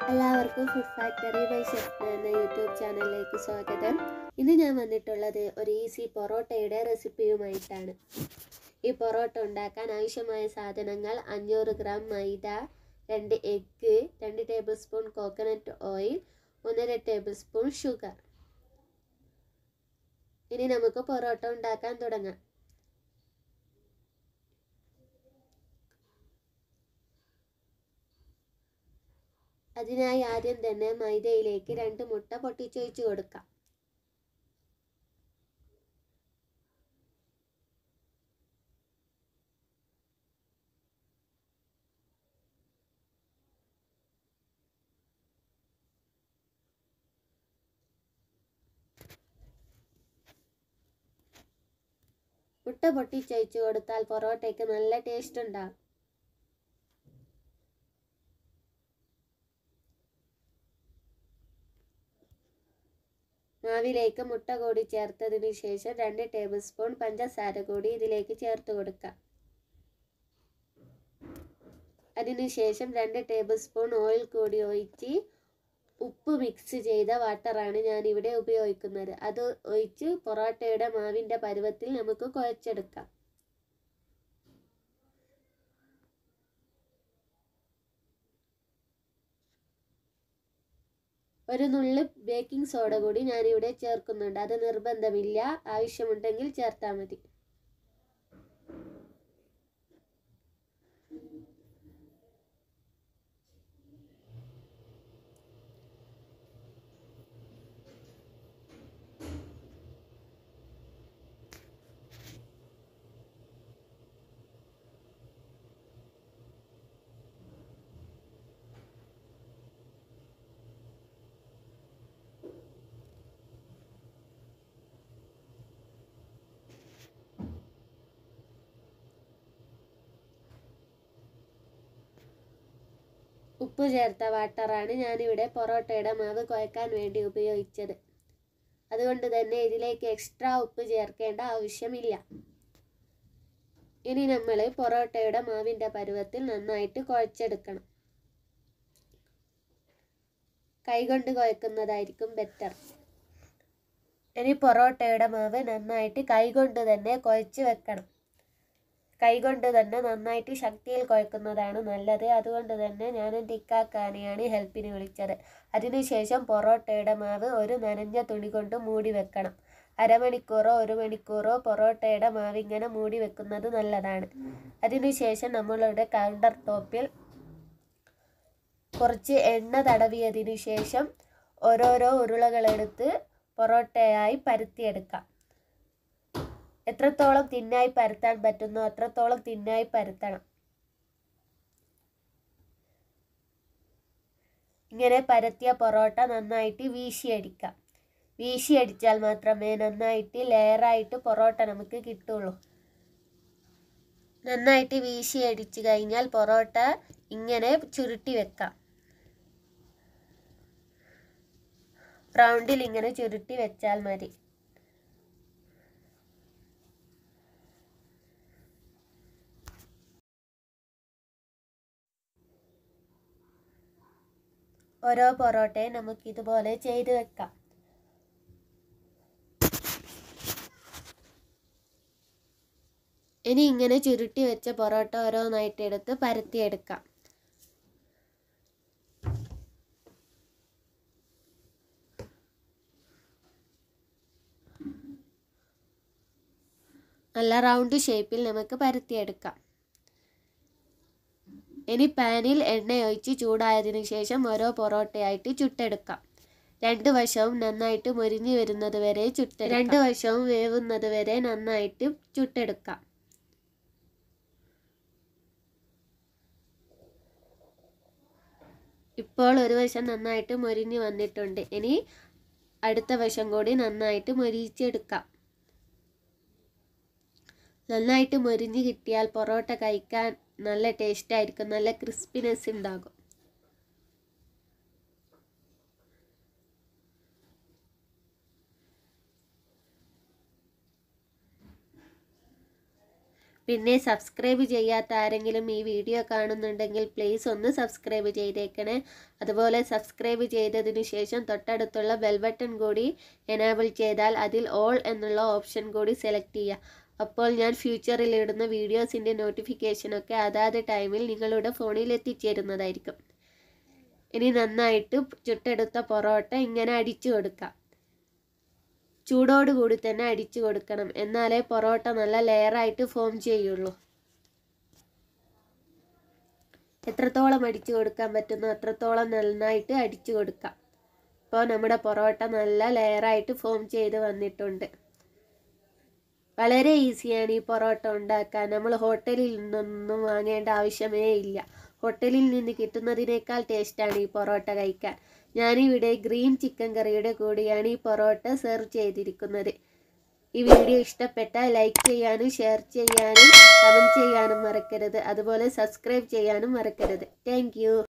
എല്ലാവർക്കും food factory by chef എന്ന YouTube ചാനലിലേക്ക് സ്വാഗതം. ഇന്ന് ഞാൻ വന്നിട്ടുള്ളത് ഒരു ഈസി പൊറോട്ടയുടെ റെസിപ്പിയുമായിട്ടാണ്. ഈ പൊറോട്ട ഉണ്ടാക്കാൻ ആവശ്യമായ സാധനങ്ങൾ 500 gram maida, 2 egg, 2 table spoon coconut oil, 1.5 table spoon sugar. ഇനി നമുക്ക് പൊറോട്ട ഉണ്ടാക്കാൻ തുടങ്ങാം. അതിനായി ആദ്യം തന്നെ മൈദയിലേക്ക് 2 മുട്ട പൊട്ടിച്ചൊഴിച്ച് കൊടുക്കാം. മുട്ട പൊട്ടിച്ചൊഴിച്ച് കൊടുത്താൽ പൊറോട്ടയ്ക്ക് നല്ല ടേസ്റ്റ് ഉണ്ടാകും. മാവിലേക്ക് മുട്ട കൂടി ചേർത്തതിന് ശേഷം 2 ടേബിൾ സ്പൂൺ പഞ്ചസാര കൂടി ഇതിലേക്ക് ചേർത്ത് കൊടുക്കാം. അതിനുശേഷം 2 ടേബിൾ സ്പൂൺ ഓയിൽ കൂടി ഒഴിച്ച് ഉപ്പ് മിക്സ് ചെയ്ത വാട്ടറാണ് ഞാനിവിടെ ഉപയോഗിക്കുന്നത്. അത് ഒഴിച്ച് പൊറോട്ടയുടെ മാവിൻ്റെ പരുവത്തിൽ നമുക്ക് കുഴച്ചെടുക്കാം. ഒരു നുള്ളു ബേക്കിംഗ് സോഡ കൂടി ഞാനിവിടെ ചേർക്കുന്നുണ്ട്. അത് നിർബന്ധമില്ല, ആവശ്യമുണ്ടെങ്കിൽ ചേർത്താൽ മതി. ഉപ്പ് ചേർത്ത വാട്ടറാണ് ഞാനിവിടെ പൊറോട്ടയുടെ മാവ് കുഴക്കാൻ വേണ്ടി ഉപയോഗിച്ചത്. അതുകൊണ്ട് തന്നെ ഇതിലേക്ക് എക്സ്ട്രാ ഉപ്പ് ചേർക്കേണ്ട ആവശ്യമില്ല. ഇനി നമ്മൾ പൊറോട്ടയുടെ മാവിൻ്റെ പരുവത്തിൽ നന്നായിട്ട് കുഴച്ചെടുക്കണം. കൈകൊണ്ട് കുഴക്കുന്നതായിരിക്കും ബെറ്റർ. ഇനി പൊറോട്ടയുടെ മാവ് നന്നായിട്ട് കൈകൊണ്ട് തന്നെ കുഴച്ച് വെക്കണം. കൈകൊണ്ട് തന്നെ നന്നായിട്ട് ശക്തിയിൽ കുഴക്കുന്നതാണ് നല്ലത്. അതുകൊണ്ട് തന്നെ ഞാൻ എൻ്റെ ഇക്കാക്കാനെയാണ് ഹെൽപ്പിന് വിളിച്ചത്. അതിനുശേഷം പൊറോട്ടയുടെ മാവ് ഒരു നനഞ്ഞ തുണി കൊണ്ട് മൂടി വെക്കണം. അരമണിക്കൂറോ 1 മണിക്കൂറോ പൊറോട്ടയുടെ മാവ് ഇങ്ങനെ മൂടി വെക്കുന്നത് നല്ലതാണ്. അതിനുശേഷം നമ്മളുടെ കൗണ്ടർ ടോപ്പിൽ കുറച്ച് എണ്ണ തടവിയതിനു ശേഷം ഓരോരോ ഉരുളകളെടുത്ത് പൊറോട്ടയായി പരത്തിയെടുക്കാം. എത്രത്തോളം തിന്നായി പരത്താൻ പറ്റുന്നോ അത്രത്തോളം തിന്നായി പരത്തണം. ഇങ്ങനെ പരത്തിയ പൊറോട്ട നന്നായിട്ട് വീശിയടിക്കാം. വീശിയടിച്ചാൽ മാത്രമേ നന്നായിട്ട് ലെയറായിട്ട് പൊറോട്ട നമുക്ക് കിട്ടുള്ളൂ. നന്നായിട്ട് വീശിയടിച്ച് കഴിഞ്ഞാൽ പൊറോട്ട ഇങ്ങനെ ചുരുട്ടി വെക്കാം. റൗണ്ടിൽ ഇങ്ങനെ ചുരുട്ടി വെച്ചാൽ മതി. ഓരോ പൊറോട്ടയും നമുക്കിതുപോലെ ചെയ്ത് വെക്കാം. ഇനി ഇങ്ങനെ ചുരുട്ടി വെച്ച പൊറോട്ട ഓരോന്നായിട്ട് എടുത്ത് പരത്തിയെടുക്കാം. നല്ല റൗണ്ട് ഷേപ്പിൽ നമുക്ക് പരത്തിയെടുക്കാം. ഇനി പാനിൽ എണ്ണയൊഴിച്ച് ചൂടായതിനു ശേഷം ഓരോ പൊറോട്ടയായിട്ട് ചുട്ടെടുക്കാം. 2 വശവും നന്നായിട്ട് മൊരിഞ്ഞു വരുന്നത് വരെ 2 വശവും വേവുന്നത് വരെ നന്നായിട്ട് ചുട്ടെടുക്കാം. ഇപ്പോൾ ഒരു വശം നന്നായിട്ട് മൊരിഞ്ഞു വന്നിട്ടുണ്ട്. ഇനി അടുത്ത വശം കൂടി നന്നായിട്ട് മൊരിച്ചെടുക്കാം. നന്നായിട്ട് മൊരിഞ്ഞ് കിട്ടിയാൽ പൊറോട്ട കഴിക്കാൻ നല്ല ടേസ്റ്റ് ആയിരിക്കും, നല്ല ക്രിസ്പിനെസ് ഉണ്ടാകും. പിന്നെ സബ്സ്ക്രൈബ് ചെയ്യാത്ത ആരെങ്കിലും ഈ വീഡിയോ കാണുന്നുണ്ടെങ്കിൽ പ്ലീസ് ഒന്ന് സബ്സ്ക്രൈബ് ചെയ്തേക്കണേ. അതുപോലെ സബ്സ്ക്രൈബ് ചെയ്തതിന് ശേഷം തൊട്ടടുത്തുള്ള ബെൽ ബട്ടൺ കൂടി എനേബിൾ ചെയ്താൽ അതിൽ ഓൾ എന്നുള്ള ഓപ്ഷൻ കൂടി സെലക്ട് ചെയ്യുക. അപ്പോൾ ഞാൻ ഫ്യൂച്ചറിൽ ഇടുന്ന വീഡിയോസിൻ്റെ നോട്ടിഫിക്കേഷനൊക്കെ അതാത് ടൈമിൽ നിങ്ങളുടെ ഫോണിൽ എത്തിച്ചേരുന്നതായിരിക്കും. ഇനി നന്നായിട്ട് ചുട്ടെടുത്ത പൊറോട്ട ഇങ്ങനെ അടിച്ചു കൊടുക്കാം. ചൂടോടുകൂടി തന്നെ അടിച്ചു കൊടുക്കണം, എന്നാലേ പൊറോട്ട നല്ല ലെയറായിട്ട് ഫോം ചെയ്യുള്ളൂ. എത്രത്തോളം അടിച്ചു കൊടുക്കാൻ പറ്റുന്നോ അത്രത്തോളം നന്നായിട്ട് അടിച്ചു കൊടുക്കാം. ഇപ്പോൾ നമ്മുടെ പൊറോട്ട നല്ല ലെയറായിട്ട് ഫോം ചെയ്ത് വന്നിട്ടുണ്ട്. വളരെ ഈസിയാണ് ഈ പൊറോട്ട ഉണ്ടാക്കാൻ. നമ്മൾ ഹോട്ടലിൽ നിന്നൊന്നും വാങ്ങേണ്ട ആവശ്യമേ ഇല്ല. ഹോട്ടലിൽ നിന്ന് കിട്ടുന്നതിനേക്കാൾ ടേസ്റ്റാണ് ഈ പൊറോട്ട കഴിക്കാൻ. ഞാനിവിടെ ഗ്രീൻ ചിക്കൻ കറിയുടെ കൂടിയാണ് ഈ പൊറോട്ട സെർവ് ചെയ്തിരിക്കുന്നത്. ഈ വീഡിയോ ഇഷ്ടപ്പെട്ടാൽ ലൈക്ക് ചെയ്യാനും ഷെയർ ചെയ്യാനും കമൻറ്റ് ചെയ്യാനും മറക്കരുത്. അതുപോലെ സബ്സ്ക്രൈബ് ചെയ്യാനും മറക്കരുത്. Thank U.